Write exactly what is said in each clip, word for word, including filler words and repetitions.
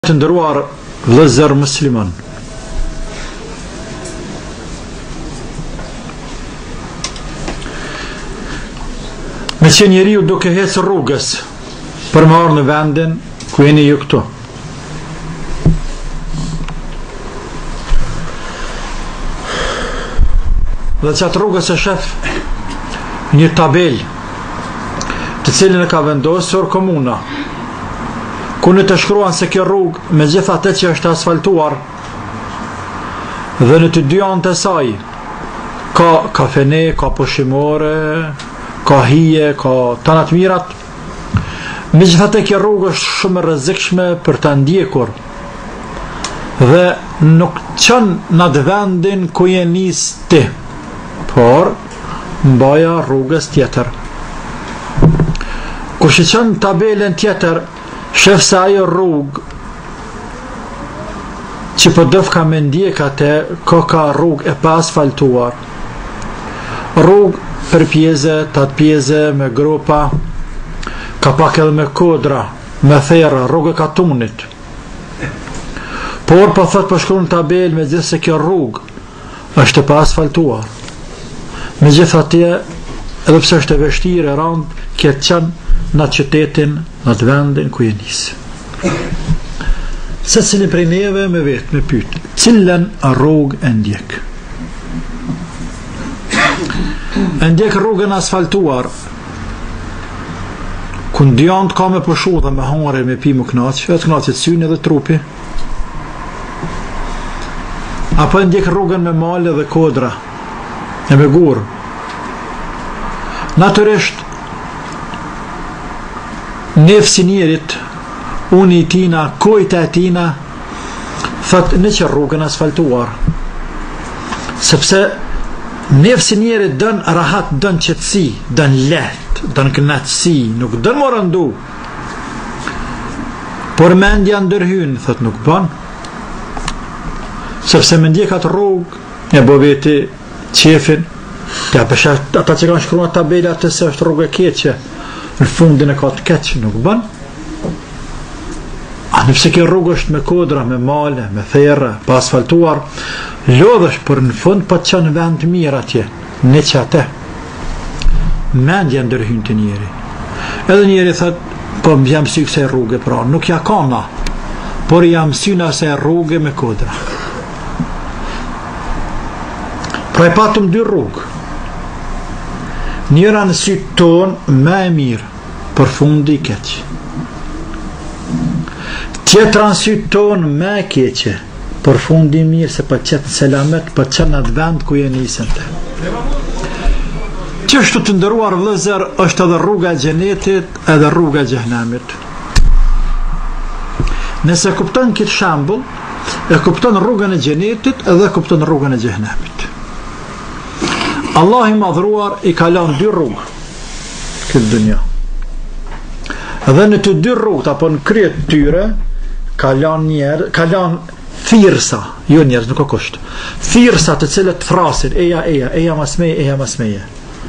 Të nderuar vëllezër musliman, me që njeriu duke ecë rrugës për më ardhur në vendin ku jeni ju këtu, dhe që atë rrugës e shef një tabel të cilën e ka vendosur komuna, ku në të shkruan se kjo rrugë me gjitha atë që është asfaltuar dhe në të dy anët e saj ka kafene, ka pushimore, ka hije, ka tanat mirat. Me gjitha atë kjo rrugë është shumë rrezikshme për të ndjekur dhe nuk qën në atë vendin ku je nis ti, por mbaja rrugës tjetër. Kur shiqon tabelen tjetër, shef se ajo rrugë që po dëf ka me ndjek atë, ko ka rrugë e pa asfaltuar, rrugë për pjeze, tatë pjeze me grupa, ka pak edhe me kodra, me thera, rrugë e katunit. Por po thot po shkruan në tabel me gjithë se kjo rrugë është e pa asfaltuar. Me gjithë atje, edhe pse është e vështirë e rand, këtë qenë në qytetin, në të vendin ku je nisë. Se cilin prej neve me vetë, me pytë, cilën rrugë e ndjek? E ndjek rrugën asfaltuar, ku ndjant ka me pëshu dhe me hangre, me pi më knaqë, e të knaqët syni dhe trupi, apo e ndjek rrugën me male dhe kodra, e me gurë. Naturisht, nefsi njerit, unë i tina, kojta e tina, thët në që rrugën asfaltuar, sepse nefsi njerit dën rahat, dën qëtësi, dën let, dën knatësi, nuk dën më rëndu, por mendja ndërhyn, thët nuk bën, sepse me ndjek atë rrugë, e bo veti qefin, ja përsha ata që kanë shkruar tabela atë se është rrugë e keqe, në fundin e ka të keqë, nuk bën. A nëpse kjo rrugë është me kodra, me male, me thera, pa asfaltuar, lodhësh për në fund pa të qenë vend të mirë atje, ne që atë mendja ndërhyn të njeri. Edhe njeri thët, po më jam sy këse rrugë, pra nuk ja kana, por jam syna se rrugë me kodra. Pra e patëm dy rrugë, njëra në sytë tonë me e mirë, për fundi i keqë. Tjetra në sytë tonë me e keqë, për fundi i mirë, se për qëtë selamet, për qënë atë vend ku je nisën të. Qështu të ndëruar vëllezër, është edhe rruga e xhenetit, edhe rruga e xhehenamit. Nëse kupton këtë shembull, e kupton rrugën e xhenetit edhe kupton rrugën e xhehenamit. Allah i madhruar i kalon dy rrugë këtë dunja, dhe në të dy rrugët apo në kryet tyre kalon njerë, kalon thirsa, jo njerëz, nuk o kusht, thirsa të cilët frasin eja eja, eja masmeje, eja masmeje.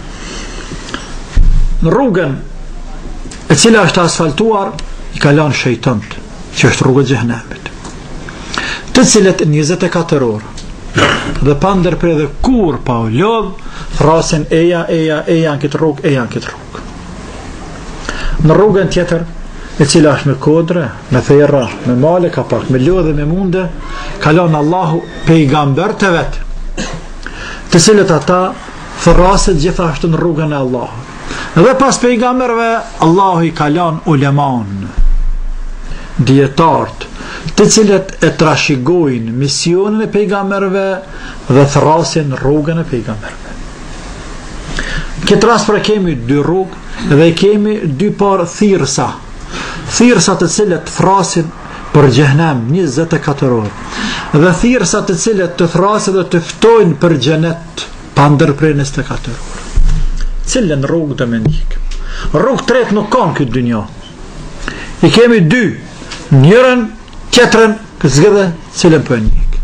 Në rrugën e cila është asfaltuar i kalon shejtënt, që është rrugë e xhehenamit, të cilët njëzet e katër orë dhe pa ndërprer dhe kur pa u lodh, thrasin eja, eja, eja në këtë rrugë, eja në këtë rrugë. Në rrugën tjetër, e cila është me kodre, me thera, me male, ka pak, me lodhe, me munde, kalon Allahu pejgamber të vetë, të cilët ata thrasit gjithashtu në rrugën e Allahu. Dhe pas pejgamberve, Allahu i kalon uleman, dietartë, të cilët e trashigojnë misionin e pejgamberve dhe thrasin rrugën e pejgamberve. Këtë rast pra kemi dy rrugë dhe kemi dy par thirsa, thirsa të cilët thrasin për xhehenam njëzet e katër orë, dhe thirsa të cilët të thrasin dhe të ftojnë për xhenet pa ndërprer njëzet e katër orë. Cilën rrugë të me ndjek? Rrugë tret nuk kanë këtë dynja. I kemi dy, njërën tjetërën këtë zgëdhe cilën për njëk.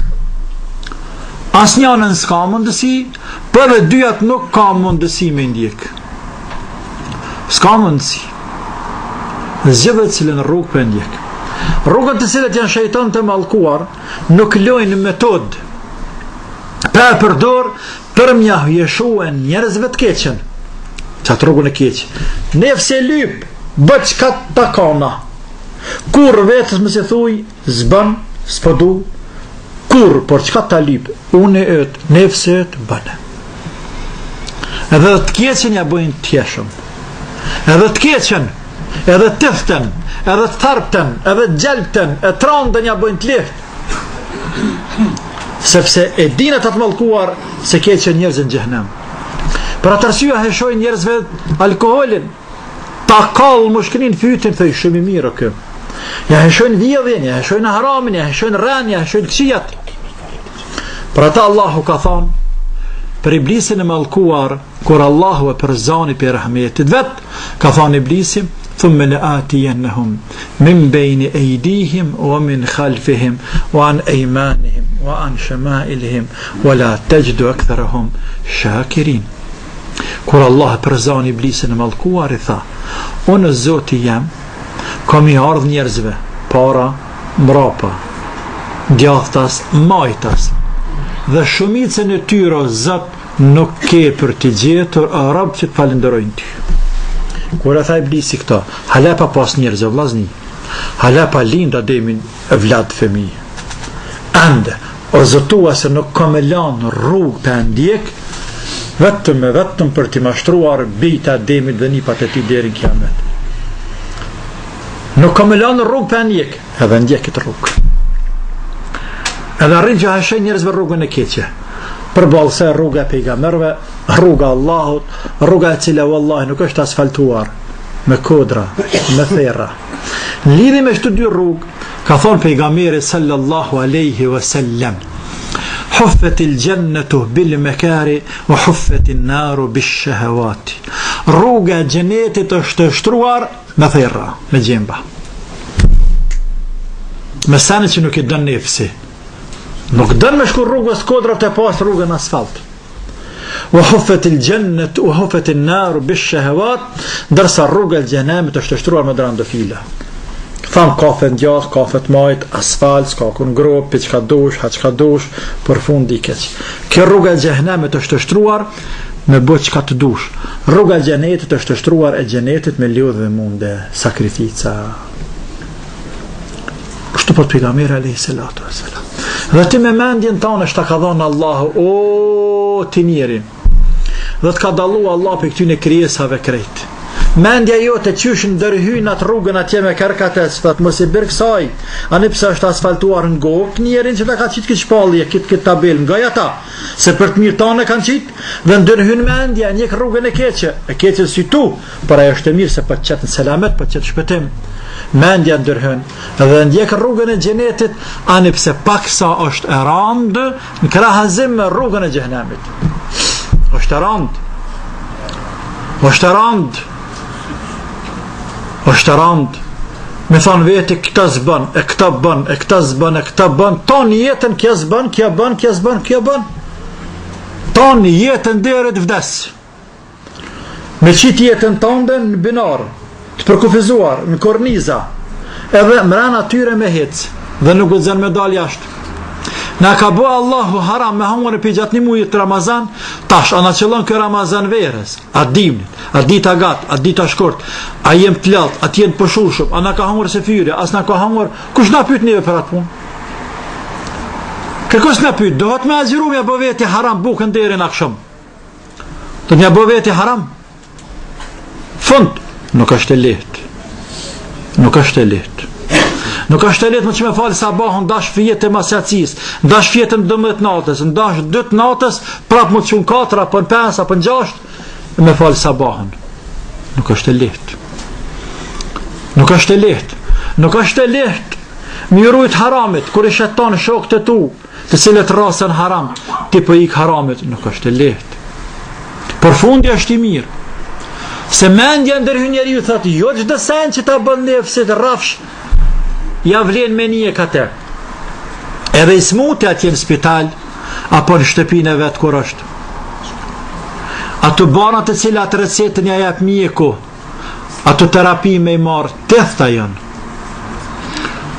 As njënën s'ka mundësi, për dhe dyjat nuk ka mundësi me ndjek. S'ka mundësi. Zgëdhe cilën rrugë për ndjek. Rrugën të cilët janë shejtan të mallkuar nuk lojnë metod pa përdor për mja hujeshuen njerëzve të keqen. Qatë rrugën e keq. Nefse lyp, bë çka ta kana. Kur vetës më se thuj, zban, s'pëdu, kur, por çka ta lyp, unë e ët, nefse ët, bëne. Edhe të keqen ja bëjnë tjeshëm. Edhe të keqen, edhe të tëften, edhe të tharpten, edhe të gjelpten, e trandën ja bëjnë të lehtë. Sepse e dinë të të mallkuar se keqen njerëz në xhehenem. Për atë arsye heshojnë njerëzve alkoolin, ta kallë mushkinin fytin, thëj shumë i mirë kë. Ja heshojnë vjedhjen, ja heshojnë haramin, ja heshojnë rën, ja heshojnë këqijat. Për ata Allahu ka thonë, për iblisin e mallkuar, kur Allahu e përzani për rahmetit vet, ka thonë iblisi, ثم لآتينهم من بين أيديهم ومن خلفهم وعن أيمانهم وعن شمائلهم ولا تجد أكثرهم شاكرين. Kur Allah përzan iblisin e mallkuar i tha, unë Zoti jam, kam i ardh njerëzve, para, mrapa, djathtas, majtas, dhe shumicën e tyre Zot nuk ke për të gjetur arab që të falenderojnë ty. Kur e tha iblisi këta, hala pa pas njerëz e vllazni, hala pa linda demin e vlad fëmi. Ande, o zotua se nuk kam e lanë rrugë për ndjek, vetëm e vetëm për t'i mashtruar bita demit dhe nipat e ti deri në kiamet. Nuk kam e lanë rrugë për ndjek, edhe ndjekit rrugë. Edhe arrin që hashen njerëzve rrugën e keqe, përballë se rruga e pejgamberëve, rruga Allahut, rruga e cila wallahi nuk është asfaltuar me kodra, me therra. Në lidhje me këto dy rrugë, ka thonë pejgamberi sallallahu alaihi wasallam, huffet il jannatu bil makari wa huffet in naru bis shahawati. Rruga e xhenetit është shtruar me therra, me gjemba. Me sani që nuk i dën nefsi. Nuk dën me shku rrugës kodrat e pas rrugën asfalt. Wa huffet il jannet wa huffet in naru bis shahawat, ndërsa rruga e xhenemit është shtruar me drandofila. Tham kafe ndjas, kafe të majt, asfalt, s'ka kun grop, pi çka dush, ha çka dush, për fund i keq. Kjo rruga e xhenemit është shtruar me bë çka të dush. Rruga e xhenetit është shtruar e xhenetit me lodhje dhe munde, sakrifica. Kështu po pejgamberi alayhi salatu wassalam. Dhe ti me mendjen tonë është ta ka dhënë Allahu, o ti njeri. Dhe të ka dallu Allah për këtyne krijesave krejt. Mendja jote qysh ndërhyn atë rrugën atje me karkates, fat mos i bër kësaj. Ani pse është asfaltuar në gokë, njerin që ta ka qit këtë shpallje, këtë këtë tabel, nga ata. Se për të mirë tonë kanë qit, dhe ndërhyn mendja, njek rrugën e keqe. E keqe si tu, por ajo është e mirë se po të çet në selamet, po të çet shpëtim. Mendja ndërhyn dhe ndjek rrugën e xhenetit, ani pse paksa është e rand në krahazim me rrugën e xhenemit. Është e rand. Është e rand. Është e rand. Me thonë veti këta zban, e këta ban, e këta zban, e këta ban, ton jetën kja zban, kja ban, kja zban, kja ban. Ton jetën deri të vdes. Me qit jetën tënde në binar, të përkufizuar, në korniza, edhe mrena tyre me hec, dhe nuk gëzën me dal jashtë. Na ka bo Allahu haram me hamur e pijat një mujit Ramazan, tash, ana qëllon kë Ramazan verës, a dimnit, a dita gat, a dita shkort, a jem të lalt, a tjenë pëshushëm, a na ka hamur se fyre, as na ka hamur, kush na pyt njëve për atë punë? Kërkos na pyt, dohet me aziru me bo veti haram bukën deri në akshëm. Do të me bo veti haram? Fund, nuk është e lehtë. Nuk është e lehtë. Nuk është e lehtë më që me falë sabahën, dash fjetë e masjacis, dash fjetë në dëmët natës, dash dëtë natës, prapë më të qunë katra, për në pens, për në gjasht, me falë sabahën. Nuk është e lehtë. Nuk është e lehtë. Nuk është e lehtë. Mirujt haramit, kur i shetan shok të tu, të cilët rasën haram, ti për ik haramit, nuk është e lehtë. Por fundi është i mirë. Se mendja ndërhy njeri ju thëtë, jo që dësen që ta bën nefësit rafsh, ja vlen me një kate. Edhe i smuti atje në spital, apo në shtëpinë e vetë kur është. Ato banat të cilat recetën ja jep mjeku, ato terapi me i marë, tethta janë.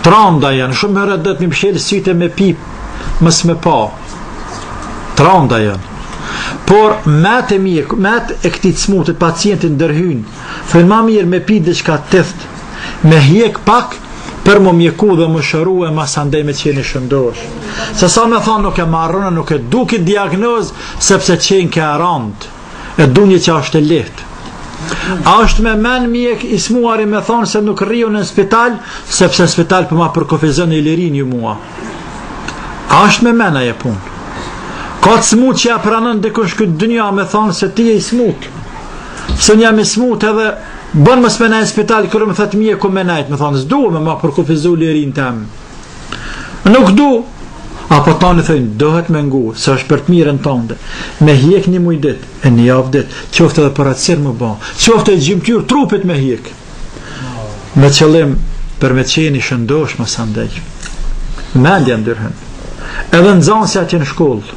Tranda janë, shumë herë do të më pshel sytë me pip, mos me pa. Tranda janë. Por metë e mirë, metë e këtij smutit pacientin ndërhyn, thënë më mirë me pi diçka teft, me hjek pak për më mjeku dhe më shëru e mas andej me qeni shëndosh. Se sa me thonë nuk e marrënë, nuk e du ki diagnoz, sepse qenë ke rand, e du një që është e lehtë. A është me men mjek i smuari me thonë se nuk rriu në spital, sepse në spital për ma përkofizën e lirin ju mua. A është me men aje punë. Ka të smut që ja pranën dikush këtë dënja me thonë se ti e i smut. Se një jam i smut edhe bën më smena e spital, kërë më thëtë mje ku me najtë, me thonë s'du me ma përkufizu lirin të emë. Nuk du. Apo tani thëjnë, dohet me ngu, se është për të mirën tënde. Me hjek një mujdit, e një javë dit, qofte edhe për atësirë më ba, qofte e gjymtyr trupit me hjek. Me qëllim për me qeni shëndosh më sandej. Mendja ndërhen. Edhe në zanë se atje në shkollë.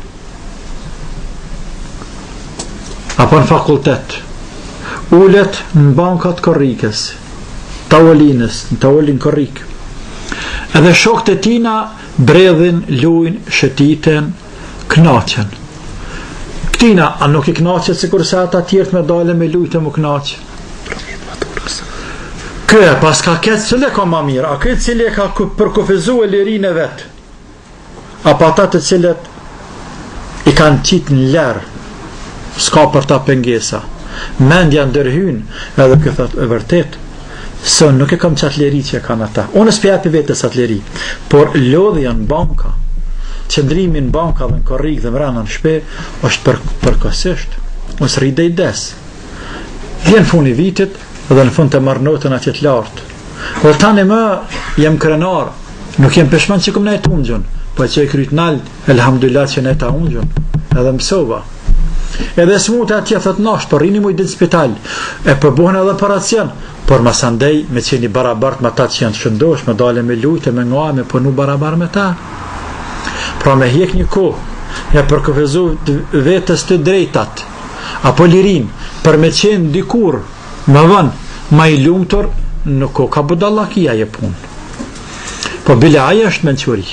Apo në fakultet, ullet në bankat korrikës, tavolinës, në tavolin korrik. Edhe shokët e tina bredhin, lujnë, shëtiten, knaqen. Këtina, a nuk i knaqet si kurse ata tjertë me dale me lujtë e mu knaqen? Këja, pas ka këtë cile ka ma mirë, a këtë cile ka përkufizu e lirin e vetë, apo ata të cilet i kanë qitë në lërë, s'ka për ta pengesa. Mendja ndërhyn edhe këthat e vërtet se nuk e kam qatë leri që e kanë ata. Unë s'pjapi vetës atë leri, por lodhja në banka, qëndrimi në banka dhe në korrik dhe mrena në shpe është për, përkosisht. Unë s'ride i des. Vjen funi vitit dhe në fund të marrë notën atjet lartë. Dhe tani më jem krenar, nuk jem peshman që këm nejtë ungjën, po që e kryt nalë, elhamdullat që nejta ungjën, edhe mësova. Edhe smut e atje thët nash, por rini mujdin spital, e përbohen edhe operacion, por mas andej me qeni barabart me ta që janë të shëndosh, me dale me lujtë, me nga, me punu barabar me ta. Pra me hjek një ko, e përkufizu vetës të drejtat, apo lirin, për me qenë dikur, me vën, ma i lumëtor, nuk ko ka budallakia je pun. Po bile aja është menqëri.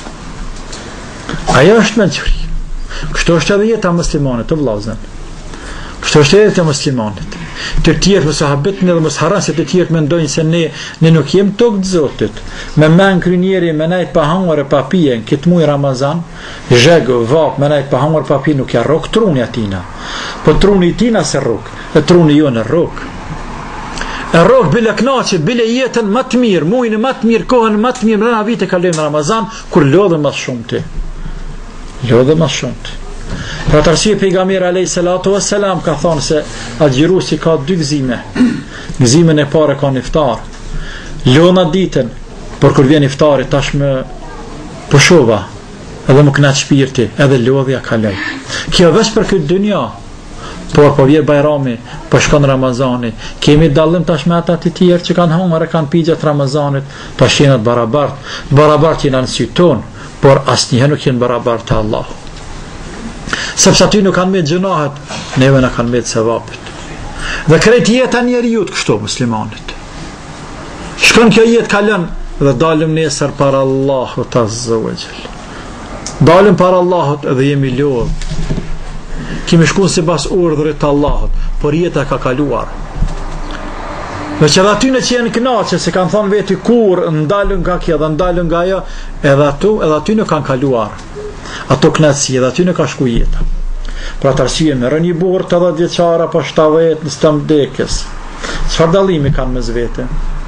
Aja është menqëri. Kështu është edhe jeta muslimanit të vlazën. Kështu është edhe jeta muslimanit. Të tjerë më sahabet në dhe më saharan se të tjerë mendojnë se ne, ne nuk jem tokë të zotit. Me men krynjeri me najt pa hangar e pa pijen këtë muj Ramazan, zhegë, vap, me najt pa hangar e pa pijen nuk ja rok truni atina. Po truni tina se rok, e truni jo në rok. E rok bile knaqit, bile jetën më të mirë, mujnë më të mirë, kohën më të mirë, më rëna vite kalojnë Ramazan, kur lodhe më shumë ti. Lodhe më shumë. Pra të arsye pejgamberi alayhi salatu wassalam ka thonë se agjirusi ka dy gëzime. Gëzimin e parë ka në iftar. Lona ditën, por kur vjen iftari tash më pushova, edhe më knaq shpirti, edhe lodhja kaloj. Kjo veç për këtë dynja. Por po vjen Bajrami, po shkon Ramazani, kemi dallim tash me ata të tjerë që kanë hungur e kanë pijat Ramazanit, tash janë barabart, barabart janë në sy ton, por asnjëherë nuk janë barabart te Allahu. Sepse aty nuk kanë me gjunahet, neve në kanë me të sevapit. Dhe krejt jeta njeriut kështu muslimanit. Shkon kjo jetë kalon dhe dalim nesër para Allahut azza wa jall. Dalim para Allahut dhe jemi lodh. Kemi shkuar sipas urdhrit të Allahut, por jeta ka kaluar. Dhe që dhe aty në që janë knaqe, se kanë thonë veti kur ndalën nga kjo dhe ndalën nga jo, edhe aty, edhe aty në kanë kaluar. Ato knaqësi, edhe aty në ka shku jeta. Pra të arsye me rënë një burë të dhe djeqara pa shtavet në stëm dekes. Çfarë dallimi kanë mes vete?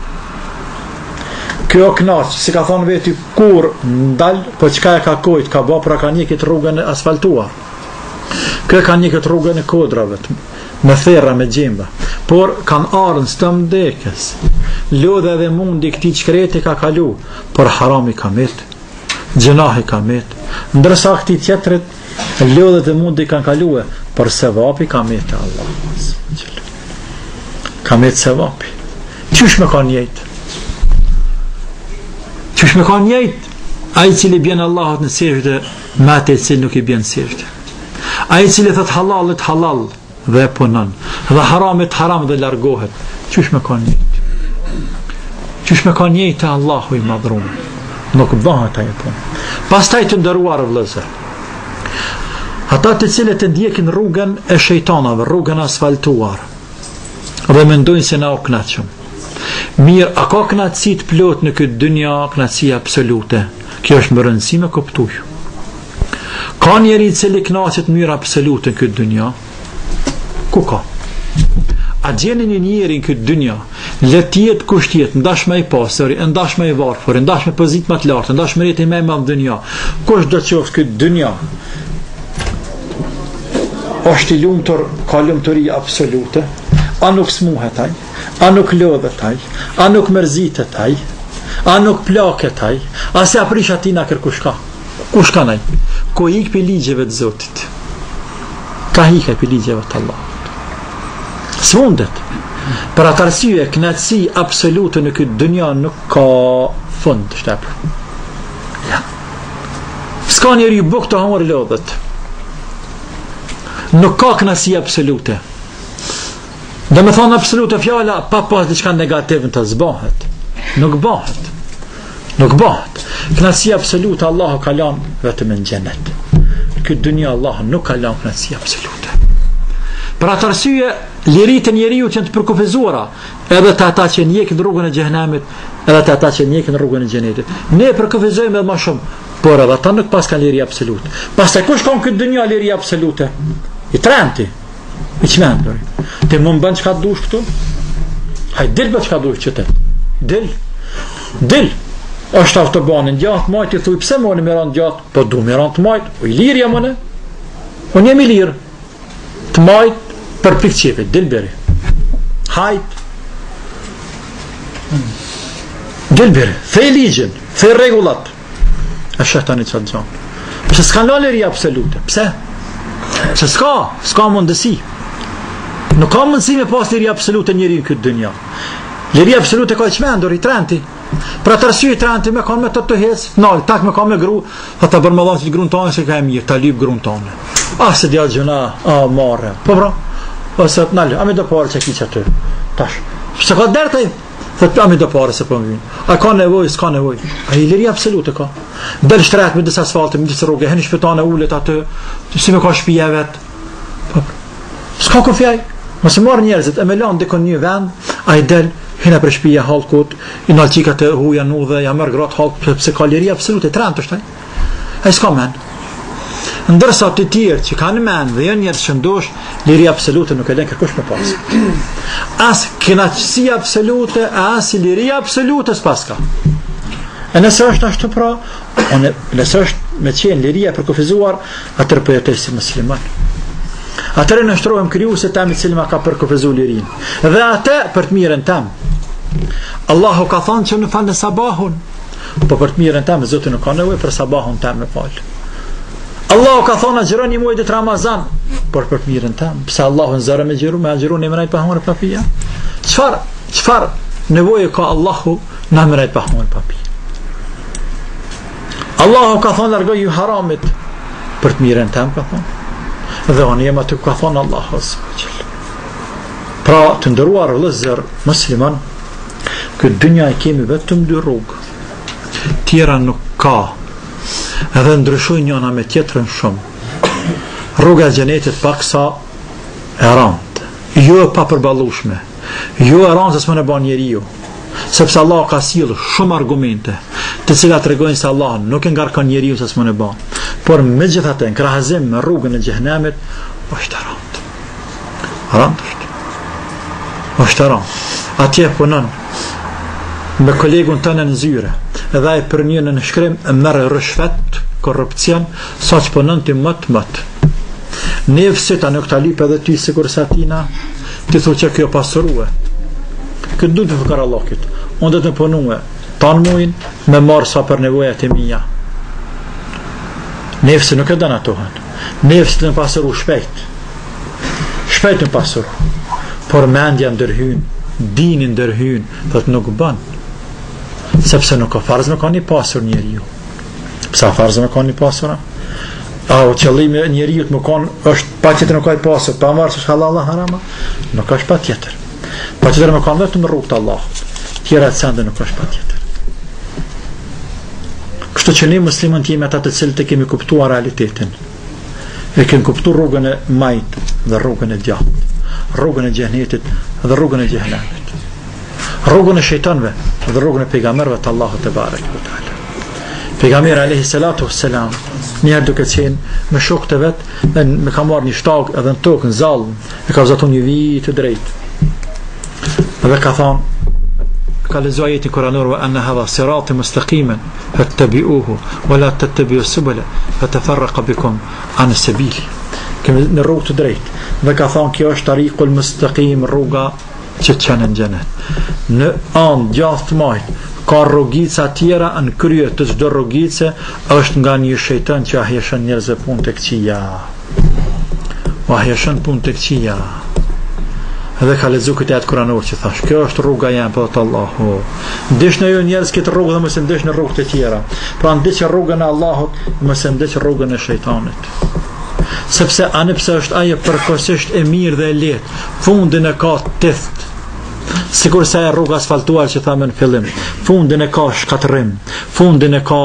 Kjo knaqë, si ka thonë veti kur ndal, po qka e ka kojt, ka ba, pra ka një këtë rrugën e asfaltuar. Kjo ka një këtë rrugën e kodrave, me thera, me gjimba. Por kanë arën stëm dekes. Lodhe dhe mundi këti qkreti ka kalu, por harami ka met, gjenahi ka met. Ndërsa këti tjetërit, lodhe dhe mundi kanë kaluë, por sevapi ka met e Allah. Ka met sevapi. Qysh me ka njejtë? Qysh me ka njejtë? A i cili bjen Allahot në sirte, me atë i cili nuk i bjen sirte. A i cili thët halalit halal dhe punon, dhe haramit haram dhe largohet. Qysh me ka njejtë? Qysh me ka njëjtë Allahu I madhrum. Nuk bëhet ajo punë. Pastaj të nderuar vëllezër, ata të cilët e ndjekin rrugën e shejtanave, rrugën asfaltuar, dhe mendojnë se na o kënaqëm. Mirë, a ka kënaqësi të plot në këtë dynja, kënaqësi absolute? Kjo është më rëndësi me kuptuj. Ka njeri i cili kënaqet në mënyrë absolute në këtë dynja? Ku ka? A gjeni një njeri në këtë dynja, le të jetë kush të jetë, ndash me I pastër, ndash me I varfër, ndash me pozitë më të lartë, ndash me rrjetin më i madh në dynja, kush do të qoftë këtë dynja, është I lumtur, ka lumturi absolute, a nuk smuhet ai, a nuk lodhet ai, a nuk mërzitet ai, a nuk plaket ai, a se aprish atina kërkush ka. Kush ka ai? Ko ik për ligjeve të Zotit. Ka hike për ligjeve të Allahut. S'mundet. Për atë arsye, kënaqësi absolute në këtë dynja nuk ka fund, shtep. Ja. S'ka njeri buk të hamur lodhet. Nuk ka kënaqësi absolute. Dhe me thonë absolute fjala, pa pas diçka negativ në të zbahet. Nuk bahet. Nuk bahet. Kënaqësi absolute Allahu ka lanë vetëm në xhenet. Në këtë dynja Allahu nuk ka lanë kënaqësi absolute. Për atë arsye, liritë e njeriut janë të përkufizuara, edhe të ata që ndjekin rrugën e xhenemit, edhe të ata që ndjekin rrugën e xhenetit. Ne përkufizojmë edhe më shumë, por edhe ata nuk pas kanë liri absolute. Pastaj kush ka në këtë dynja liri absolute? I tremti, I çmendur. Ti mund bën çka dush këtu? Haj dil bën çka dush qëtë. Dil. Dil. Është autobanin gjatë, majt I thuj pse më në meran gjatë, po du meran të majt, o I lirja më ne. Unë jam I lirë. Të majt për pikqepit, dilberi. Hajt. Dilberi. Thej ligjën, thej regullat. E shetani qatë gjanë. Pëse s'kan la liri absolute. Pse? Pëse s'ka, s'ka mundësi. Nuk ka mundësi me pas liri absolute njëri në këtë dynja. Liri absolute ka I qmendur, I trenti. Pra të arsye I trenti me kanë me të të hes, nalë, tak me kanë me gru, dhe të bërë më dhanë që grunë tonë se ka e mirë, ta lypë grunë tonë. A, se djallë gjëna, a, marre. Po bra, ose të nalë, a me do pare që ki që aty. Tash, se ka dertë e, dhe a me do pare se po më vinë. A ka nevoj, s'ka nevoj. A I liri absolute ka. Del shtret me disë asfaltë, me disë rrugë, heni shpetane ullet aty, si me ka shpija vetë. Po, s'ka ku fjaj. Mëse marë njerëzit, e me lanë dikon një vend, a I del, hina për shpija halkut, I nalë qikat e huja nu dhe ja mërë gratë halkut, pëse ka liri absolute, trent është taj. A I s'ka men. Ndërsa të tjerë që kanë men dhe janë njerëz që ndosh, liri absolute nuk e len kërkush me pas. As kënaqësi absolute, as liri absolute s'pas ka. E nëse është ashtu pra, nëse është me qenë liria për kufizuar, atër për jetoj si musliman. Atër e nështrohem kryu se temi cili ma ka përkufizu lirin. Dhe atë për të mirën tem. Allahu ka thonë që në falë në sabahun, po për të mirën tem, Zotë nuk ka nevoj për sabahun tem në falë. Allahu ka thonë a gjërën një muaj ditë Ramazan, por për të mirën tem. Pse Allahu në zërë me gjëru, me a gjëru në mënajt për hamër papija? Qfar, qfar nevojë ka Allahu në mënajt për hamër papija? Allahu ka thonë largoj ju haramit, për të mirën tem ka thonë. Dhe unë jem aty ka thonë Allahu subhanahu. Pra të ndëruar vëllezër musliman, këtë dynja e kemi vetëm dy rrugë, tjera nuk ka, edhe ndryshojnë njëna me tjetrën shumë. Rruga e xhenetit paksa e rëndë, jo e papërballueshme, jo e rëndë se s'më ne bën njeriu, sepse Allah ka sjellë shumë argumente, të cilat tregojnë se Allah nuk e ngarkon njeriu se s'më ne bën. Por me gjithatë, në krahazim me rrugën e xhenemit, është rëndë. Rëndë është. është rëndë. Atje punon me kolegun tënë në zyre, edhe ai për një në shkrim merr rishfet, korrupsion, sa që punon ti më të më. Nefsit a nuk ta lip edhe ty sikur sa tina, ti thu që kjo pasurue. Këtë du të fëkar Allahit. Unë dhe të punue, tanë muin, me marë sa për nevojat e mija. Nefsi nuk e dëna tohen. Nefsi të në pasuru shpejt. Shpejt në pasuru. Por mendja ndërhyn, dini ndërhyn, dhe të nuk bën. Sepse nuk ka farz me ka një pasur njeri ju. Psa farz me ka një pasura? A o qëllimi njeri ju të më konë është pa tjetër nuk ka i pasur, pa marë së është halal Allah harama? Nuk është pa tjetër. Pa tjetër me kanë vetëm rrugë të Allahut. tjera të sende nuk është patjetër. Kështu që ne muslimanët jemi ata të cilët e kemi kuptuar realitetin. E kemi kuptuar rrugën e majt dhe rrugën e djathtë, rrugën e xhenetit dhe rrugën e xhehenamit, rrugën e shejtanëve dhe rrugën e pejgamberëve të Allahut te bareke ve teala. Pejgamberi alayhi salatu wassalam njëherë duke qenë me shokët e vet, me ka marrë një shtag edhe në tokë në zall, e ka zatuar një vit të drejtë. Dhe ka thonë, ka lexuar ajetin kuranor wa anna hadha sirati mustaqiman fattabi'uhu wa la tattabi'u subula fatafarraqa bikum an sabili. Kemi në rrugë të drejtë. Dhe ka thonë kjo është tariqul mustaqim, rruga që të çon në xhenet. Në anë gjatë majt ka rrugica tjera në krye të çdo rrugice është nga një shejtan që ahjeshon njerëzve punë tek qija. Ahjeshon punë tek qija. Edhe ka lexuar këtë ajet kuranor që thash, kjo është rruga jam për të Allahu. Ndish në ju njerëz këtë rrugë dhe mos e ndish në rrugët e tjera. Pra ndiq rrugën e Allahut, mos e ndiq rrugën e shejtanit. Sepse anëpse është ajo përkohësisht e mirë dhe e lehtë, fundin e ka teft. Sikur sa e rruga asfaltuar që thamë në fillim, fundin e ka shkatërrim, fundin e ka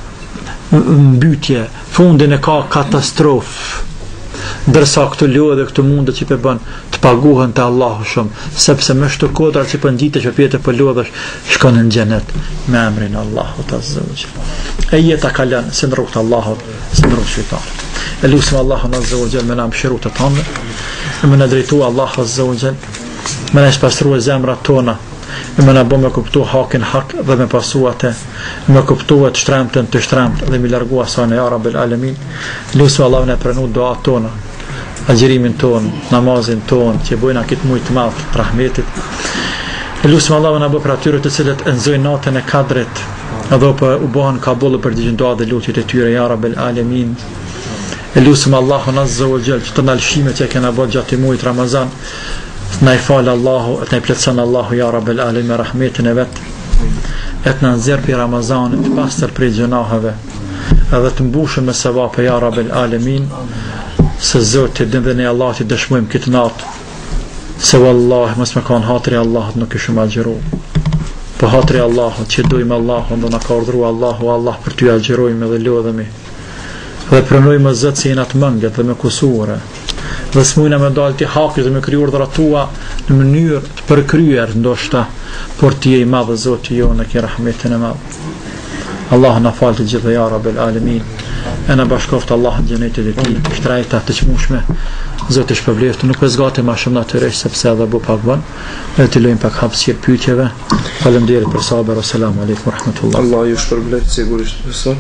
mbytje, fundin e ka katastrofë. Ndërsa këtu lodhe këtu mundet që për bën të paguhen të Allahu shumë, sepse me shto kodra që për ndite që pjetë për lodhesh shkon në xhenet me emrin Allahut azza wa jalla. E jeta kalan se në rrugt Allahut, se në rrugt shejtanit. E lusim Allahun azza wa jalla me na mëshiru të tonë, me na drejtu Allahu azza wa jalla, me na shpastrua zemrat tona, me na bë me kuptu hakin hak dhe me pasu atë, me kuptu të shtremtën të shtremtë dhe me largua sa në ja Rabbel Alamin. Lusim Allahun e pranu duat tona, agjerimin ton, namazin ton, që bojna këtë mujtë të madh të rahmetit. Lusim Allahun e bë për atyre të cilët enzojnë natën e kadrit, edhe për u bëhen kabull për të gjendua dhe lutjet e tyre ja Rabbel Alamin. Lusim Allahun azza wa jall që të ndalshimet që kena bërë gjatë muajit Ramazan, të na i falë Allahu, të na i plotëson Allahu ja Rabbel Alamin me rahmetin e vet, e të na nxjerr pi Ramazanit pastër prej gjunaheve, edhe të mbushëm me sevape ja Rabbel Alamin. Se Zoti din dhe ne Allah të dëshmojmë këtë natë, se wallahi mos me kanë hatri Allahut nuk ishëm agjeru. Po hatri Allahut që dojmë Allahun dhe na ka urdhëruar Allahu, Allah për ty agjerojmë dhe lodhemi. Dhe pranojmë Zot se jena të mëngët dhe me kusure. Dhe smujna me dalë ti hakit dhe me kriju urdhrat tua në mënyrë të përkryer ndoshta, por ti je i madh Zoti jonë ke rahmetin e madh. Allah na falë të gjithë ja Rabbel Alamin. E na bashkoft Allah në xhenetin e tij, shtrajta të çmueshme. Zoti shpëbleft, nuk është gati më shumë natyrisht sepse edhe bu pak bën. Ne të lejmë pak hapësirë pyetjeve. Faleminderit për sabër. Asalamu alaykum wa rahmatullah. Allah ju shpërblet sigurisht profesor.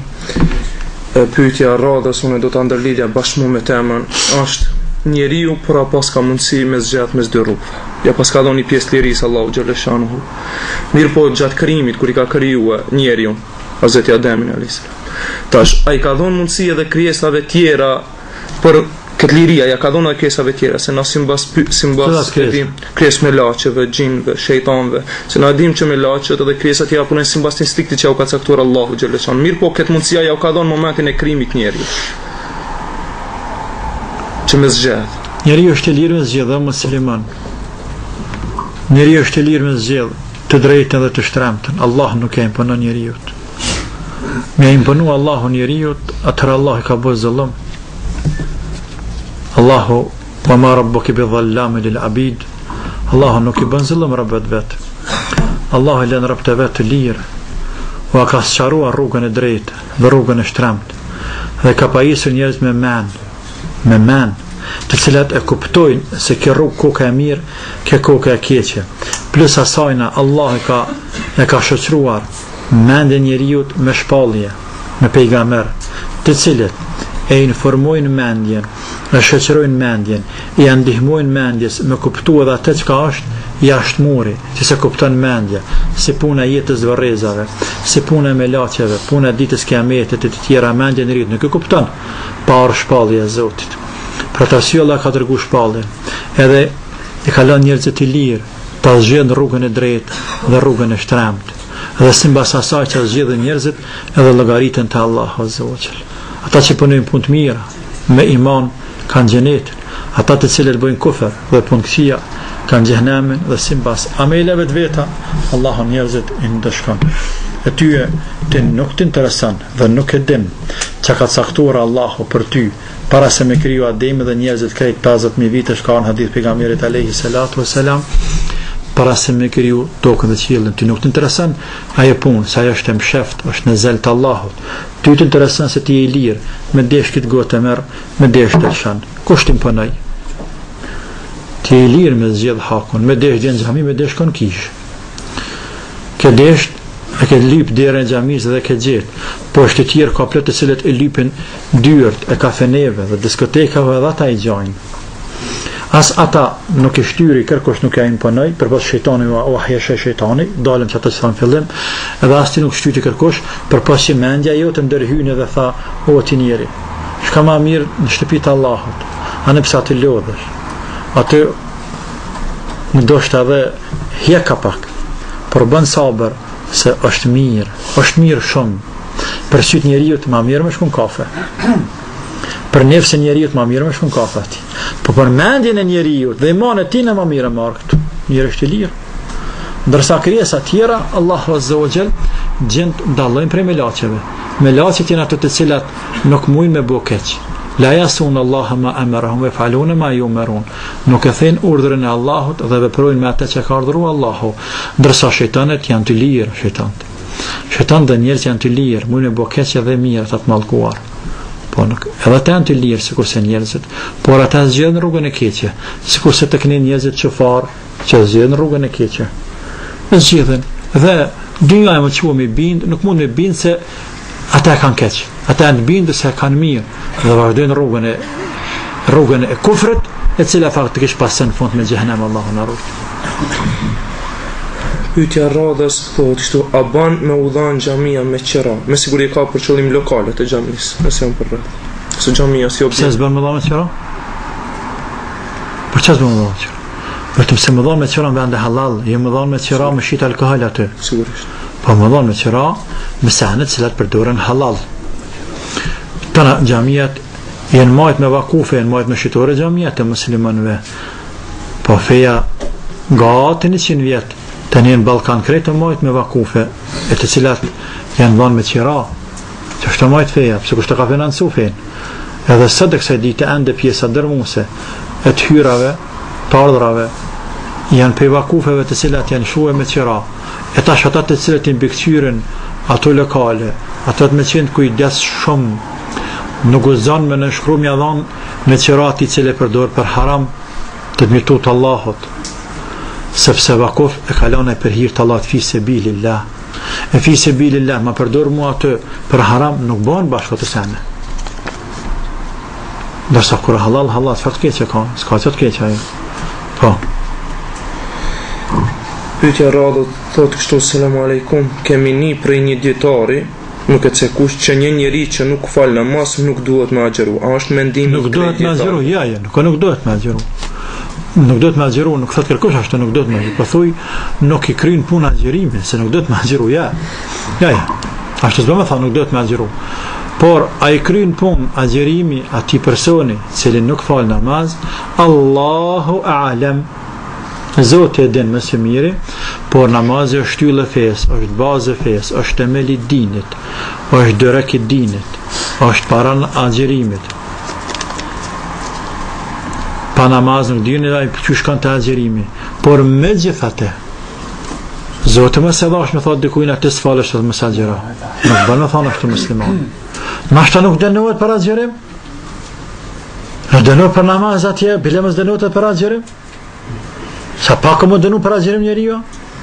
Pyetja radhës unë do ta ndërlidja bashkë me temën është njeriu por pas ka mundësi me zgjat mes dy rrugëve. Ja pas ka dhënë një pjesë lirisë Allahu xhaleshanuhu. Mirë po gjatë krijimit kur i ka krijuar njeriu Hazreti Ademin alayhis salam. Tash ai ka dhënë mundësi edhe krijesave tjera për këtë liria, ja ka dhënë krijesave tjera, se na simbas simbas krijes me laçeve, xhinve, shejtanëve, se na dim që me laçet edhe krijesat tjera punojnë simbas instiktit që u ka caktuar Allahu xhaleshan. Mirë po këtë mundësia ja u ka dhënë momentin e krijimit njeriu. Që me zgjedh. Njeriu është i lirë me zgjedhje musliman. Njeriu është i lirë me zgjedhje të drejtën dhe të shtremtën. Allah nuk e imponon njeriu. Me imponu Allahu njeriut, atër Allah i ka bërë zullum. Allahu wa ma rabbuki bi dhallami lil abid. Allahu nuk i bën zullum rabbet vet. Allahu i lën rabbet vet të lirë, u ka sqaruar rrugën e drejtë dhe rrugën e shtremtë, dhe ka pajisur njerëz me men, me men, të cilat e kuptojnë se kjo rrugë koka e mirë, kjo koka e keqe. Plus asajna Allah e ka e ka shoqëruar mendjen njeriut me shpallje, me pejgamber, të cilët e informojnë mendjen, e shoqërojnë mendjen, i ndihmojnë mendjes me kuptu edhe atë që ka është jashtëmori, që se kupton mendja, si puna jetës vërrezave, si puna me laçeve, puna ditës kiametit e të tjera, mendja në rritë nuk e kupton, pa arë shpallje e Zotit. Pra të arsye Allah ka dërguar shpalljen, edhe e ka lënë njerëzit të lirë, ta zgjedhin rrugën e drejtë dhe rrugën e shtremtë. Dhe simbas asaj që zgjedhin njerëzit edhe llogaritën te Allahu azza wa jall. Ata që punojnë punë të mira me iman kanë xhenetin. Ata të cilët bëjnë kufër dhe punë këqija kanë xhehenemin dhe sipas ameleve të veta Allahu njerëzit i ndeshkon. E ty ti nuk të intereson dhe nuk e din çka ka caktuar Allahu për ty para se me kriju Ademi dhe njerëzit krejt pesëdhjetë mijë vitesh, ka në hadith pejgamberit alayhi salatu wassalam, para se me kriju tokën dhe qiellin. Ty nuk të intereson ajo punë, sa ajo është e msheft, është në zel të Allahut. Ty të intereson se ti je i lirë, me desh këtë gotë merr, me desh të lëshan. Kush të imponoj? Ti je i lirë me zgjedh hakun, me desh djen xhami, me desh kon kish. Ke desh e ke lyp derën e xhamisë dhe ke gjet. Po është të tjerë ka plot të cilët e lypin dyert e kafeneve dhe diskotekave dhe ata i gjajnë. As ata nuk e shtyri, kërkosh nuk ja imponoj, përpos shejtani u ahjeshe shejtani, dalëm që ata që thamë fillim, edhe as ti nuk shtyti kërkosh, përpos që mendja jote ndërhyjnë dhe tha, o ti njeri, shka ma mirë në shtëpit Allahut, anë pësa të lodhësh, aty në doshta dhe hjeka pak, por bën sabër, se është mirë, është mirë shumë, për syt njeriut ma mirë me shkun kafe, për nefse njeriut ma mirë me shkun kafe ati, po për mendjen e njeriut dhe iman e tij në ma mirë marr këtu, njeri është i lirë. Ndërsa krijesa tjera, Allahu Azza wa Jall gjend dallojnë prej melaqeve. Melaqet janë ato të cilat nuk mujnë me bëu keq. La yasun Allah ma amarahum wa yaf'aluna ma yumarun. Nuk e thënë urdhrin e Allahut dhe veprojnë me atë që ka urdhëruar Allahu. Ndërsa shejtanët janë të lirë, shejtanët. Shejtan dhe njerëzit janë të lirë, mujnë me bëu keq edhe mirë ata të mallkuar. Po nuk, edhe ata janë të lirë sikurse njerëzit, por ata zgjedhin rrugën e keqe, sikurse tek ne njerëzit çfarë që zgjedhin rrugën e keqe. Zgjedhin dhe dyja e më quam i bind, nuk mund me bind se ata kanë keq. Ata janë bindë se kanë mirë dhe vazhdojnë rrugën e rrugën e kufrit, e cila faktikisht pason në fund me xhehenem, Allahu na ruaj. Pyetja radhës thotë kështu, a ban me udhan xhamia me qira? Me siguri ka për qëllim lokale të xhamisë, nëse janë për rreth. Se xhamia si objekt. Pse s'bën me udhan me qira? Për çfarë bën me udhan me qira? Vetëm se me udhan me qira në vende halal, jo me udhan me qira me shit alkool aty. Sigurisht. Po me udhan me qira me sanet që cilat përdoren halal. Tana xhamiat janë marrë me vakufe, janë marrë me shitore xhamiat e muslimanëve. Po feja gati njëqind vjet tani në Ballkan kretë majt me vakufe, e të cilat janë dhanë me qira, që është të majt feja, pëse kështë të ka financu fejnë. Edhe sëtë kësaj dite ende pjesa dërmuse, e të hyrave, të ardhrave, janë pe vakufeve të cilat janë shuhe me qira, e tash ata të cilat janë bikëqyrin ato lokale, ato të me qenë kujdes shumë, nuk gëzon me në shkru mja dhanë me qira ti cile përdor për haram të të mirtu të Allahot, sepse vakuf e kalon e për hir të Allahut fi sebilillah. E fi sebilillah ma përdor mua atë për haram nuk bën bashkë të sene. Dërsa kur halal halal çfarë të keqe ka, s'ka çfarë të keqe ajo. Po. Pyetja radhët thotë kështu, selamu alejkum, kemi një prej një dietari, nuk e cekush, që një njeri që nuk fal namaz nuk duhet me agjëru. A është mendim nuk duhet me agjëru? Ja, ja, nuk nuk duhet me agjëru. Nuk duhet me agjëru, nuk thot kërkosh ashtu, nuk duhet me agjëru. Po thuj, nuk i kryen punë agjërimi, se nuk duhet me agjëru, ja. Ja, ja. Ashtu s'bë me tha nuk duhet me agjëru. Por a i kryen punë agjërimi ati personi cili nuk fal namaz, Allahu a'lam. Zoti e din më së miri, por namazi është shtyllë e fesë, është bazë e fesë, është temeli i dinit, është dërek i dinit, është para agjërimit. Pa namaz nuk dini ai që shkon të agjërimi, por me gjithate Zoti më se dhash me thot dikujna të sfalësh të mos agjëro. Nuk bën me thonë ashtu musliman. Nashta nuk dënohet për agjërim? Nuk dënohet për namaz atje, bile mos dënohet për agjërim? Sa pak më dënu për agjërim njeriu?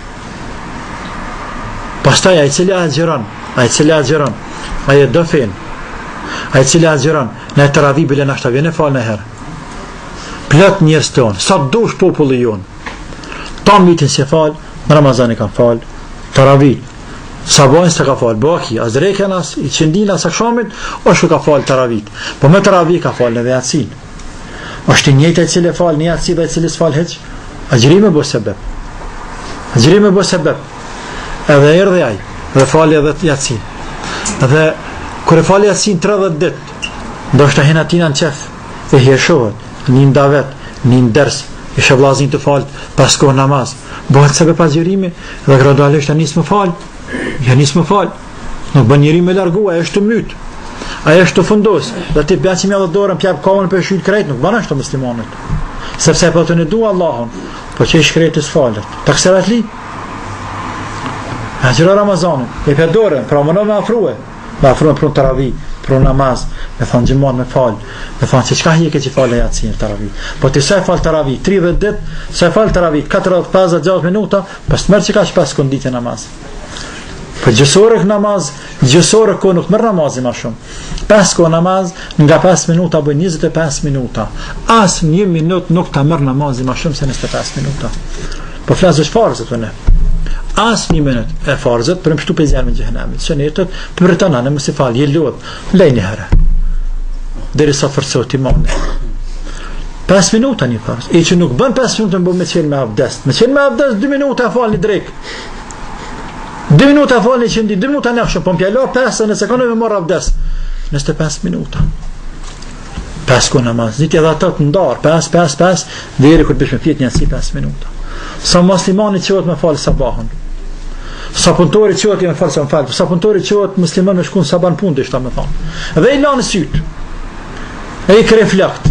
Pastaj ai cili agjëron, ai cili agjëron, ai do fen. Ai cili agjëron, në taravi bile nashta vjen e fal në herë. Plot njerëz tonë, sa dush populli jon. Tan mitin se fal, në Ramazani kanë fal, taravih. Sabahın se ka fal, baki, azreken as, i qëndin as akshamit, është ka fal taravih. Po me taravih ka fal në dhe atësin. është njëjtë e cili fal një atësi dhe e cili s'fal heq, agjërimi bo sebeb. Agjërimi bo sebeb. Edhe erdhe aj, dhe fali edhe atësin. Edhe kër e fali atësin tridhjetë ditë, do është të hin atina në qef, e hjeshohet, një ndavet, një ndërs, ishe vllazin të fal pas kohë namaz, bëhet sebeb azjerimi dhe gradualisht anis më fal, ja nis më fal. Nuk bën njëri me largu, ajo është të myt. Ajo është të fundos. Dhe ti bën që më dha dorën pjap kamën për shit krejt, nuk bën ashtu muslimanët. Sepse po të ne dua Allahun, po që i shkretës falet. Takserat li. Agjëra Ramazanin, e pe dorën, pra më në me afrue, me afrue për taravih, për namaz, me thonë gjimon me fal, me thonë që qka hjeke që falë e jatësin taravih. Po ti se falë taravih, tridhjetë dit, se falë taravih, katërdhjetë pesëdhjetë gjashtëdhjetë minuta, pas të mërë që ka që pas konditje namaz. Po gjësore kë namaz, gjësore ko nuk mërë namazi ma shumë. Pas ko namaz, nga pesë minuta bëj njëzet e pesë minuta. As një minut nuk ta mërë namazi ma shumë se njëzet e pesë minuta. Po flasë është farzët të ne. As një minut e farzët për më shtu për zjarë me gjëhenamit. Që njëtët për rëtana në mësi falë, je lodhë, lej një herë. Deri sa fërcot imamit. pesë minuta një farz. E që nuk bën pesë minuta më bë me qenë me abdes. Me qenë me abdes dy minuta e falë një drejk. dy minuta e falë një qendi, dy minuta në akshëm, po më pjallo pesë nëse ka në me marrë abdes. Nëste pesë minuta. pesë ko namaz. Zitja dhe atët ndarë, pesë, pesë, pesë, dhe eri kër bishme fjetë njësi pesë minuta. Sa muslimani qëhet me falë sabahën. Sa punëtori qëhet me falë sa më falë. Sa punëtori qëhet musliman me shkun saban punë dhe ishta me thonë. Dhe i lanë sytë. E i kre flakt.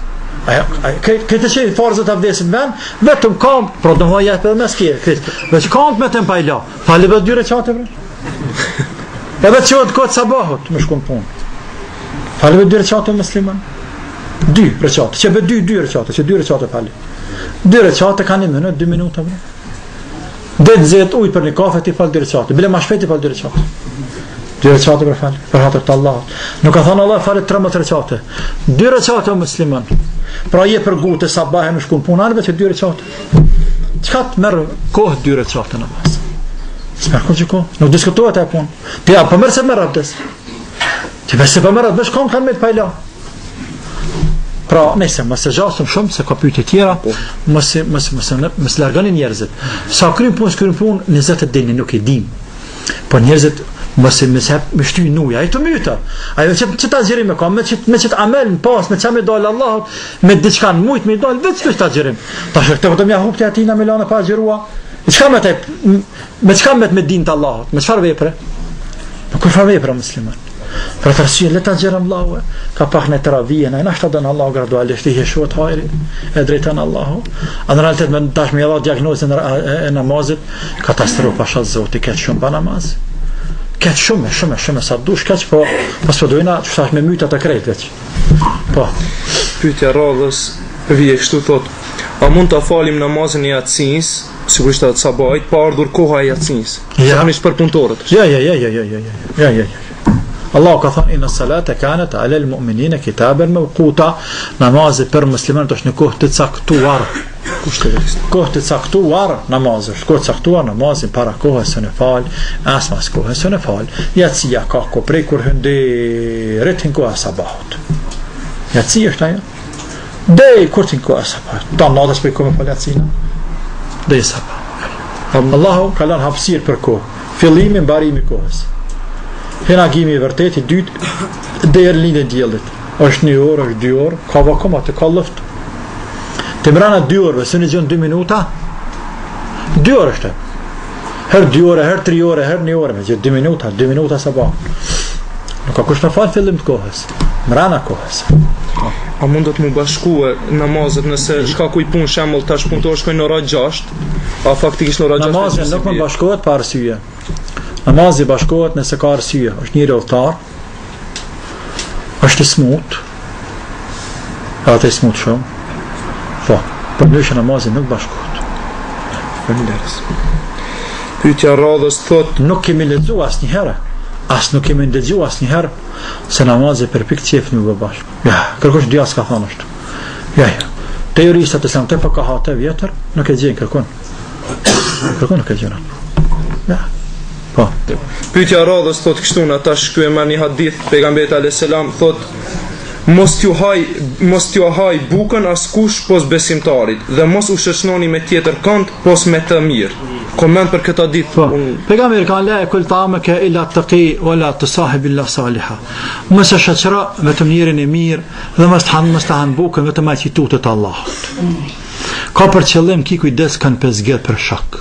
Këtë që i farzët abdesin ven, vetëm kam, pra do më jetë edhe mes kje, veç kam me të mpajla. Falë vetë dy reqate vre. E vetë qëhet këtë sabahët me shkun punë. Falë vetë dy reqate musliman. Dy reqate, që vetë dy, dy reqate, që dy reqate falë. Dy reqate ka një minut, dy minuta vre. Dhe të zetë ujtë për një kafe ti falë dy reqate, bile ma shpeti falë dy reqate. Dy reqate për falë, për hatër të Allah. Nuk ka thonë Allah falë tërëmët reqate. Dy reqate o musliman. Pra je për gute sabahe me shkun punë, arve që dy reqate. Qka të merë kohë dy reqate në pas? Së merë kohë që kohë? Nuk diskutohet e punë. Ti ja, për mërë se merë abdes. Ti vese për mërë abdes, kam kanë me të pajla. Pra, nëse mëse gjasëm shumë, se ka pyetje tjera, mëse, mëse, mëse, mëse largani njerëzit. Sa krymë punë, s'krymë punë, njëzet e dini, nuk i dim. Po njerëzit, mëse me se me shty nuja, ai të myta. Ajo që që ta xhirim me ka, me që me që amel në pas, me çamë dal Allahut, me diçka në mujt me dal vetë këtë ta xhirim. Tash këtë do më hupti atina me lanë pa xhirua. Çka me të me çka me me din të Allahut, me çfarë vepre? Me kur farë vepre musliman. Për të arsye le ta xhirim Allahu. Ka pak në teravije, na nashta don Allahu gradualisht i heshuat hajri e drejton Allahu. A në realitet me tash me Allah diagnozën e namazit, katastrofë pasha Zoti këtë shumë pa namaz. Këtë shumë, shumë, shumë, sa dush këtë, po pas po dojna që thash me myta të krejt veç. Po. Pyetja radhës vije kështu thot, a mund të falim namazin e yatsis, sigurisht atë sabajt, pa ardhur koha e yatsis? Ja. Sa për punëtorët. Ja, ja, ja, ja, ja, ja, ja, ja, ja. Allah ka thënë inna salata kanat ala al-mu'minina kitaban mawquta, namazi për muslimanët është në kohë të caktuar. Kohë të caktuar namazi, kohë të caktuar namazin para kohës së në fal, as pas kohës së në fal. Yatsia ka ko prej kur hëndi rritin koha sabahut. Yatsia është ajo. Dhe kur tin koha sabahut. Ta natës për kohë fal yatsina. Dhe sabah. Allahu ka lënë hapësirë për kohë, fillimi mbarimi kohës. Henagimi i vërtet i dytë deri lindjen e diellit. Është një orë, është dy orë, ka vakoma të ka luft. Të mrana dy orëve, së në gjënë dy minuta, dy orë është. Herë dy orë, herë tri orë, herë një orë, me gjithë dy minuta, dy minuta sabah. Nuk ka kush me falë fillim të kohës, mrana kohës. A mundet mu bashkue namazet nëse shka kuj pun shembull tash punëtor shkojnë në orë gjashtë, a faktikisht në orë gjashtë? Namazin nuk më bashkohet pa arsye. Namazi bashkohet nëse ka arsye, është njëri udhëtar, është i smut, atë i smut shumë, po, për ndryshe namazi nuk bashkohet. Faleminderit. Pyetja radhës thot, nuk kemi lexu asnjëherë, as nuk kemi ndëgju asnjëherë se namazi për pikë qef nuk bë bashkë. Ja, kërkosh dia s'ka thonë është. Ja, ja. Teorista të islam të fakahate vjetër, nuk e gjen kërkon. Kërkon nuk e gjen. Ja. Po. Pyetja radhës thot kështu në tash ky e merr një hadith pejgamberit alayhis salam thot mos t'ju haj mos t'ju haj bukën askush pos besimtarit dhe mos u shoqënoni me tjetër kënd pos me të mirë. Koment për këtë hadith. Po. Pejgamberi ka la kul ta'amaka illa taqi wala tusahib illa saliha. Mos e shoqëro vetëm njerin e mirë dhe mos të han mos të han bukën vetëm ai që tutet Allahut. Ka për qëllim ki kujdes kanë pezgjedh për shak.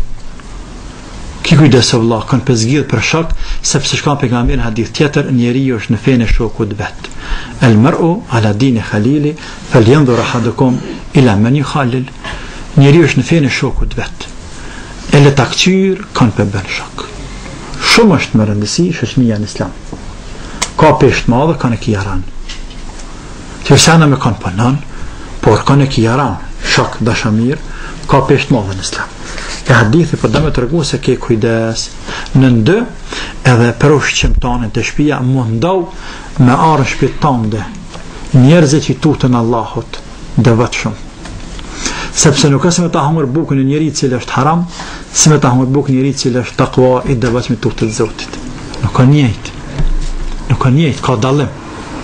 Ki kujdes vëlla kanë pezgjedh për shak, sepse shka pejgamberi në hadith tjetër, njeriu është në fenë e shokut vet. El mar'u ala dini khalili, falyanzur ahadukum ila man yukhalil. Njeriu është në fenë e shokut vet. E le ta kqyr kanë për bën shak. Shumë është më rëndësi shoqënia në Islam. Ka peshë të madhe kanë kijaran. Tërsana me kanë panon, por kanë kijaran, shak dashamir, ka peshë të madhe në Islam. E hadithi për dëme të regu se ke kujdes në ndë edhe për ushqim tonë të shpia mundohu me arë shpit tonë njerëzë që i tutën Allahut dhe vëtë shumë, sepse nuk e se me ta hangër bukën e njeri cilë është haram, se me ta hangër bukën e njeri cilë është takwa i dhe vëtë me tutët zotit. Nuk ka njejt, nuk ka njejt, ka dalim,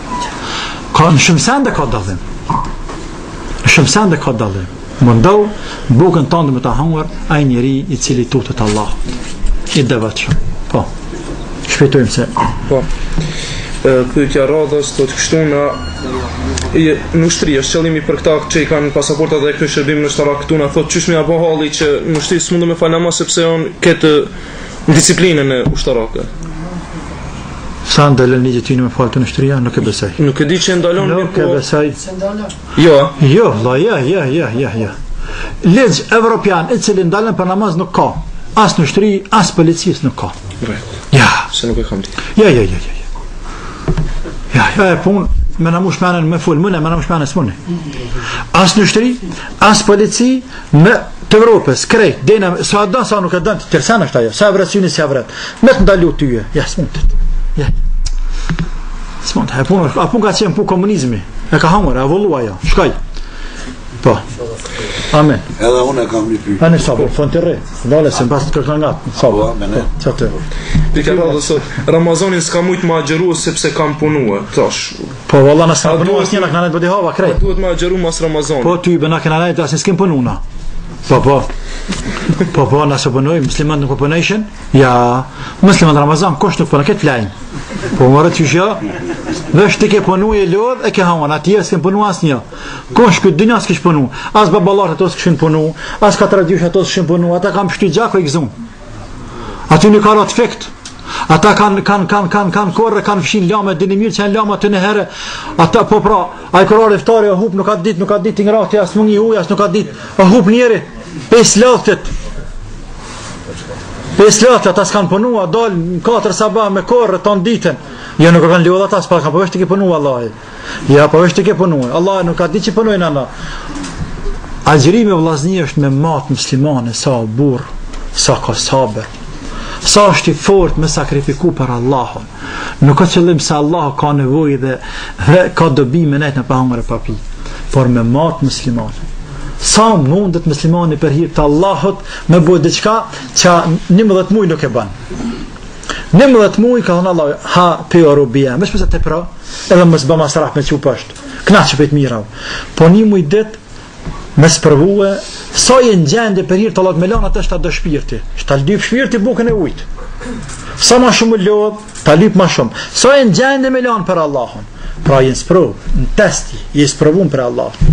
ka në shumë sende ka dalim, në shumë sende ka dalim. Mundohu bukën tonë me ta hangër ai njeri i cili tutët Allah i devatshëm. Po, shpejtojmë se po pyetja radhës do të kështu në në ushtri është qëllimi për këta që i kanë pasaporta dhe këtë shërbim në shtarak këtu na thotë qysh me apo halli që në ushtri s'mundu me fal namaz sepse on këtë disiplinën e ushtarakëve. Sa ndalën një gjëtini me falë të në shtëria, nuk e besaj. Nuk e di që ndalon nuk mirë, po... Nuk e besaj. Jo. Jo, la, ja, ja, ja, ja, ja. Legj evropian, e cili ndalën për namaz nuk ka. As në shtëri, as policis nuk ka. Right. Ja. Se nuk e kam di. Ja, ja, ja, ja. Ja, ja, e pun, me në mush menen me full mëne, me në mush menen s'mune. As në shtëri, as polici, me të Evropës, krejt, dena, sa dan, sa nuk e dan, të tërsen është ajo, sa vret syni, sa vret. Me të ndalu tyje, ja, s'mundet. Ja. S'mund, e punë, a punë ka qenë punë komunizmi, e ka hangër, e evolua jo, shkaj. Po. Amen. Edhe unë e kam një pyetje. Ani sabër, fon të re. Dale se mbas të kërkon gat. Sabër. Po, çatë. Pikë radhë sot, Ramazanin s'ka mujt më agjeru sepse kam punuar, thash. Po valla na sa punuar asnjë na kanë bëti hava krejt. Duhet më agjeru mas Ramazanit. Po ty bëna kanë ai tas s'kem pununa. Po po. Po po na se punoj, musliman nuk punojshin? Ja, musliman Ramazan kush nuk punon këtë flajn. Po morë ti jo. Vesh ti ke punuar lodh e ke hawan atje s'kem punuar asnjë. Kush këtë dynja s'kish punu. As baballar ato s'kishin punu, as katër dysh ato s'kishin punu, ata kanë pshty gjaku i gzum. Aty nuk ka rot fekt. Ata kanë kanë kanë kanë kanë korrë, kanë fshin lama dini mirë që janë lama të në herë. Ata po pra, ai kurar iftari o hub nuk ka ditë, nuk ka ditë ngrahti as mungi ujë, as nuk ka ditë. O hub njëri, pesë lodhët. Pesë lodhët ata s'kan punua, dal katër sabah me korrë ton ditën. Jo nuk kanë lodhë ata, s'pa kanë po vesh të ke punua Allahi. Ja po vesh të ke punua. Allah nuk ka ditë që punojnë ana. Agjërimi vllazni është me mat muslimane sa burr, sa ka sabër. Sa është i fort me sakrifiku për Allahun. Nuk ka qëllim se Allah ka nevojë dhe, dhe ka dobi me nejtë në pahangër e papi, por me matë muslimane. Sa mundet muslimani për hir të Allahut me bëjë diçka që njëmbëdhjetë muaj nuk e bën. njëmbëdhjetë muaj ka thënë Allah, ha pe orubia, më shpesa te pra, edhe mos bë masrah me çu poshtë. Knaçë për të mira. Po një muaj det me spërvue sa e në gjende për hirë të Allah me lanë atë është të shpirti, është të lyp shpirti bukën e ujtë, sa ma shumë lodh të lyp ma shumë, sa e në gjende me lanë për Allahun, pra jenë spërvu në testi, jenë spërvun për Allahun.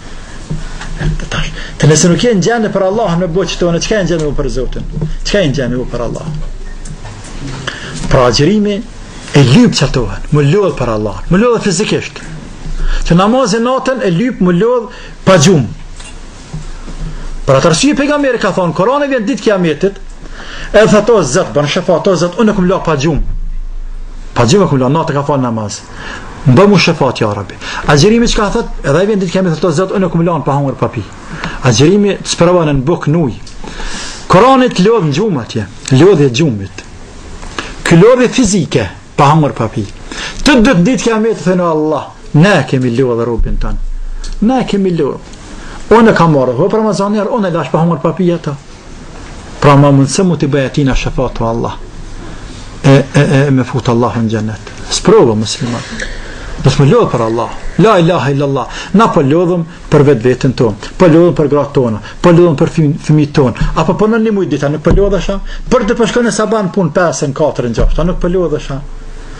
Të nëse nuk jenë gjende për Allahun me bo që të onë, qëka jenë gjende për Zotin, qëka jenë gjende për Allahun? Pra agjërimi e lyp që të onë, më lodh për Allahun, më lodh fizikisht, që namazin natën e lyp më lodh pa gjumë. Për atë arsye pejgamberi ka thonë, Kurani vjen ditë kiametit, edhe thotë Zot, bën shefat, o Zot, unë kum la pa gjum. Pa gjum kum la natë ka fal namaz. Bëmu shefat ya Rabbi. Agjërimi çka thotë, edhe vjen ditë kiametit thotë Zot, unë kum la pa hangër pa pi. Agjërimi sprovan në buk nuj. Kurani të lodh në gjumë atje, lodhje gjumit. Ky lodhje fizike pa hangër pa pi. Të ditë kiametit thënë Allah, ne kemi lodhur robën tan. Ne kemi lodhur. Unë kam marrë, po për Ramazanir, unë e lash pa hangër papija ta. Pra ma mundse mu t'i bëj atina shafatu Allah. E, e, e, me fut Allah në gjennet. S'provo musliman. Nësë më lodhë për Allah. La ilaha illallah. Na po lodhëm për vetë vetën tonë, po lodhëm për gratë tonë, po lodhëm për fëmijët tonë. Apo po në një mujtë dita, nuk po lodhësha? Për të përshkone saban punë pesën, katërën, gjashtë, nuk po lodhësha?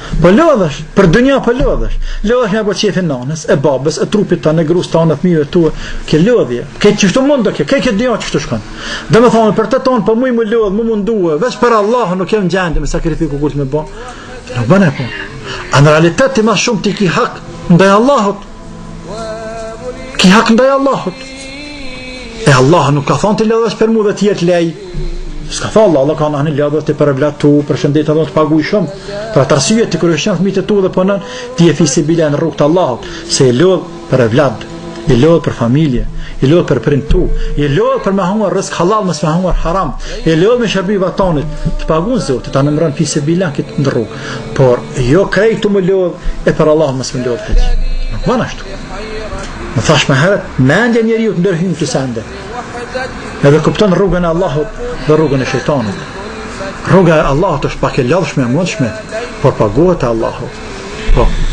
Po lodhesh, për dënja po lodhesh. Lodhesh me apo qefin nanës, e babës, e trupit ta, në grus ta, në fëmijëve tua, ke lodhje. Ke çështë mund do ke, ke ke dënja çështë shkon. Domethënë për të ton po më më lodh, më mundua, veç për Allah nuk kem gjendje me sakrifiku kur të më bë. Nuk bën apo. Në realitet ti më shumë ti ki hak ndaj Allahut. Ki hak ndaj Allahut. E Allah nuk ka thonë të lodhesh për mua dhe të jetë lej. S'ka thonë Allah, Allah ka në anë lodhesh të për vlat tu, për shëndet edhe të paguaj shumë. Për atë arsye ti kur e shën fëmijët e tu dhe punon, ti je fisibile në rrugt të Allahut, se e lodh për vlat, e lodh për familje, e lodh për prind tu, e lodh për me humbur rrezik halal, mos me humbur haram, e lodh me shërbi vatanit, të paguën Zoti, ta nëmron fisibile këtë në rrugë. Por jo krejt më lodh e për Allah mos më lodh hiç. Nuk bën ashtu. Më thash më herët, mendja e njeriu të ndërhyn të sende. Edhe kupton rrugën e Allahut dhe rrugën e shejtanit. Rruga e Allahut është pak e lodhshme e mundshme, por paguhet e Allahut. Po.